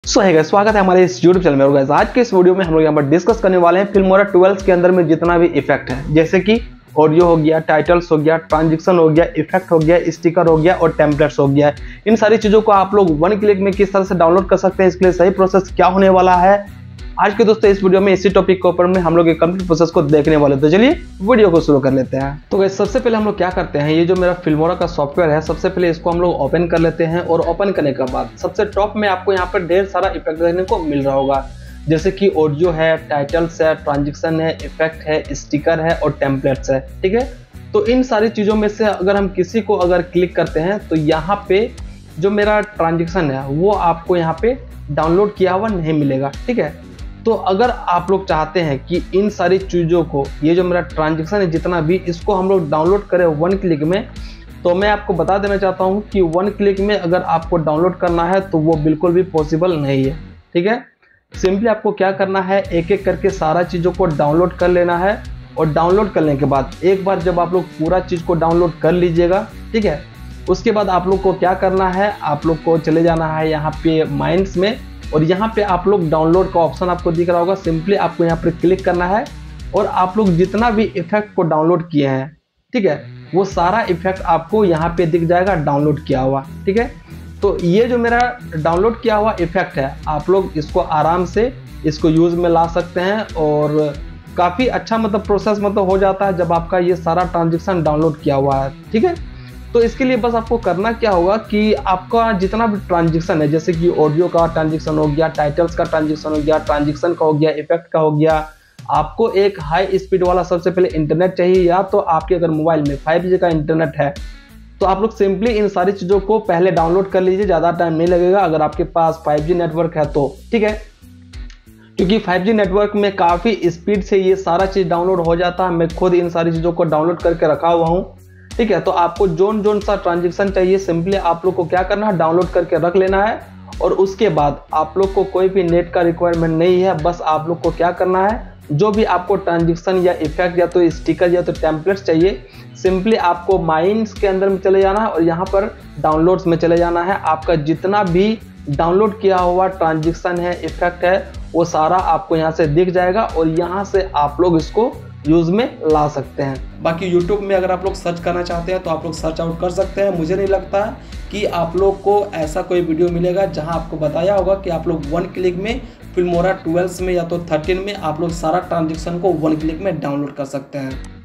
स्वागत है हमारे इस यूट्यूब चैनल में। और गाइस आज के इस वीडियो में हम लोग यहाँ पर डिस्कस करने वाले हैं फिल्मोरा 12 के अंदर में जितना भी इफेक्ट है, जैसे कि ऑडियो हो गया, टाइटल्स हो गया, ट्रांजिशन हो गया, इफेक्ट हो गया, स्टिकर हो गया और टेम्पलेट्स हो गया। इन सारी चीज़ों को आप लोग वन क्लिक में किस तरह से डाउनलोड कर सकते हैं, इसके लिए सही प्रोसेस क्या होने वाला है आज के दोस्तों इस वीडियो में इसी टॉपिक के ऊपर में हम लोग ये कंप्लीट प्रोसेस को देखने वाले। तो चलिए वीडियो को शुरू कर लेते हैं। तो गाइस सबसे पहले हम लोग क्या करते हैं, ये जो मेरा फिल्मोरा का सॉफ्टवेयर है, सबसे पहले इसको हम लोग ओपन कर लेते हैं। और ओपन करने के बाद सबसे टॉप में आपको यहाँ पर ढेर सारा इफेक्ट देखने को मिल रहा होगा, जैसे कि ऑडियो है, टाइटल्स है, ट्रांजिशन है, इफेक्ट है, स्टिकर है और टेम्पलेट्स है। ठीक है, तो इन सारी चीज़ों में से अगर हम किसी को अगर क्लिक करते हैं तो यहाँ पे जो मेरा ट्रांजिशन है वो आपको यहाँ पे डाउनलोड किया हुआ नहीं मिलेगा। ठीक है, तो अगर आप लोग चाहते हैं कि इन सारी चीज़ों को, ये जो मेरा ट्रांजेक्शन है जितना भी, इसको हम लोग डाउनलोड करें वन क्लिक में, तो मैं आपको बता देना चाहता हूं कि वन क्लिक में अगर आपको डाउनलोड करना है तो वो बिल्कुल भी पॉसिबल नहीं है। ठीक है, सिंपली आपको क्या करना है, एक एक करके सारा चीज़ों को डाउनलोड कर लेना है। और डाउनलोड करने के बाद एक बार जब आप लोग पूरा चीज़ को डाउनलोड कर लीजिएगा, ठीक है, उसके बाद आप लोग को क्या करना है, आप लोग को चले जाना है यहाँ पे माइंड्स में। और यहाँ पे आप लोग डाउनलोड का ऑप्शन आपको दिख रहा होगा, सिंपली आपको यहाँ पर क्लिक करना है और आप लोग जितना भी इफेक्ट को डाउनलोड किए हैं, ठीक है, वो सारा इफेक्ट आपको यहाँ पे दिख जाएगा डाउनलोड किया हुआ। ठीक है, तो ये जो मेरा डाउनलोड किया हुआ इफेक्ट है, आप लोग इसको आराम से इसको यूज में ला सकते हैं और काफ़ी अच्छा प्रोसेस हो जाता है जब आपका ये सारा ट्रांजेक्शन डाउनलोड किया हुआ है। ठीक है, तो इसके लिए बस आपको करना क्या होगा कि आपका जितना भी ट्रांजेक्शन है, जैसे कि ऑडियो का ट्रांजेक्शन हो गया, टाइटल्स का ट्रांजेक्शन हो गया, ट्रांजेक्शन का हो गया, इफेक्ट का हो गया, आपको एक हाई स्पीड वाला सबसे पहले इंटरनेट चाहिए, या तो आपके अगर मोबाइल में 5G का इंटरनेट है तो आप लोग सिंपली इन सारी चीज़ों को पहले डाउनलोड कर लीजिए, ज़्यादा टाइम नहीं लगेगा अगर आपके पास 5G नेटवर्क है तो। ठीक है, क्योंकि 5G नेटवर्क में काफ़ी स्पीड से ये सारा चीज़ डाउनलोड हो जाता है। मैं खुद इन सारी चीज़ों को डाउनलोड करके रखा हुआ हूँ। ठीक है, तो आपको जोन सा ट्रांजेक्शन चाहिए, सिंपली आप लोग को क्या करना है, डाउनलोड करके रख लेना है। और उसके बाद आप लोग को कोई भी नेट का रिक्वायरमेंट नहीं है, बस आप लोग को क्या करना है, जो भी आपको ट्रांजेक्शन या इफेक्ट या तो स्टिकर या तो टेम्पलेट्स चाहिए, सिंपली आपको माइंड्स के अंदर में चले जाना है और यहाँ पर डाउनलोड्स में चले जाना है। आपका जितना भी डाउनलोड किया हुआ ट्रांजेक्शन है, इफेक्ट है, वो सारा आपको यहाँ से दिख जाएगा और यहाँ से आप लोग इसको यूज में ला सकते हैं। बाकी YouTube में अगर आप लोग सर्च करना चाहते हैं तो आप लोग सर्च आउट कर सकते हैं। मुझे नहीं लगता कि आप लोग को ऐसा कोई वीडियो मिलेगा जहां आपको बताया होगा कि आप लोग वन क्लिक में फिल्मोरा 12 में या तो 13 में आप लोग सारा ट्रांजेक्शन को वन क्लिक में डाउनलोड कर सकते हैं।